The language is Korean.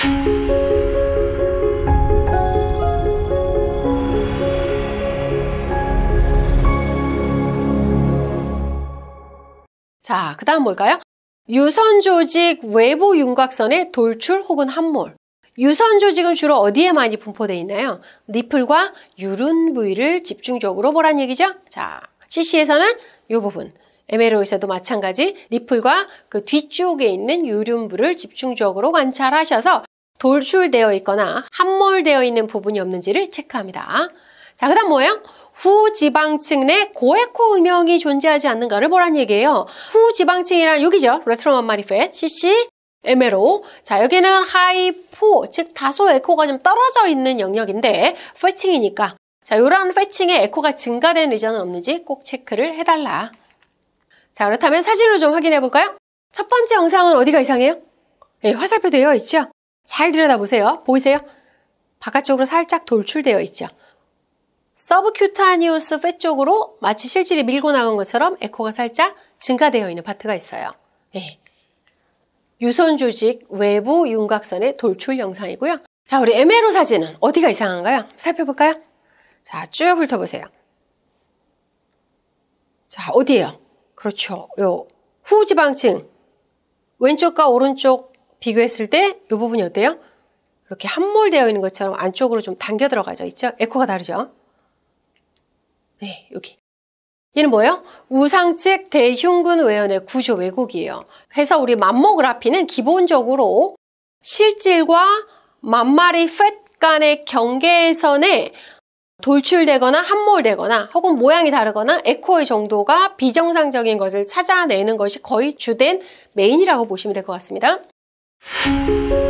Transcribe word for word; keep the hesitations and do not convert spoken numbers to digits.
자, 그 다음 뭘까요? 유선 조직 외부 윤곽선의 돌출 혹은 함몰. 유선 조직은 주로 어디에 많이 분포되어 있나요? 니플과 유륜 부위를 집중적으로 보란 얘기죠? 자, 씨씨에서는 이 부분, 엠엘오에서도 마찬가지 니플과 그 뒤쪽에 있는 유륜부를 집중적으로 관찰하셔서 돌출되어 있거나 함몰되어 있는 부분이 없는지를 체크합니다. 자, 그 다음 뭐예요? 후지방층 내 고에코 음영이 존재하지 않는가를 보란 얘기예요. 후지방층이란 여기죠. 레트로만 마니펫, 씨씨, 엠엘오. 자, 여기는 하이포, 즉 다소 에코가 좀 떨어져 있는 영역인데 패칭이니까 자, 이러한 패칭에 에코가 증가된 리전은 없는지 꼭 체크를 해달라. 자, 그렇다면 사진으로 좀 확인해 볼까요? 첫 번째 영상은 어디가 이상해요? 네, 화살표 되어 있죠? 잘 들여다보세요. 보이세요? 바깥쪽으로 살짝 돌출되어 있죠? 서브큐타니우스 팻 쪽으로 마치 실질이 밀고 나간 것처럼 에코가 살짝 증가되어 있는 파트가 있어요. 네. 유선 조직 외부 윤곽선의 돌출 영상이고요. 자, 우리 엠엘오 사진은 어디가 이상한가요? 살펴볼까요? 자, 쭉 훑어보세요. 자, 어디예요? 그렇죠. 요 후지방층 왼쪽과 오른쪽 비교했을 때 이 부분이 어때요? 이렇게 함몰되어 있는 것처럼 안쪽으로 좀 당겨 들어가져 있죠? 에코가 다르죠? 네, 여기. 얘는 뭐예요? 우상측 대흉근 외연의 구조 왜곡이에요. 그래서 우리 맘모그라피는 기본적으로 실질과 맘마리 팻 간의 경계선에 돌출되거나 함몰되거나 혹은 모양이 다르거나 에코의 정도가 비정상적인 것을 찾아내는 것이 거의 주된 메인이라고 보시면 될 것 같습니다.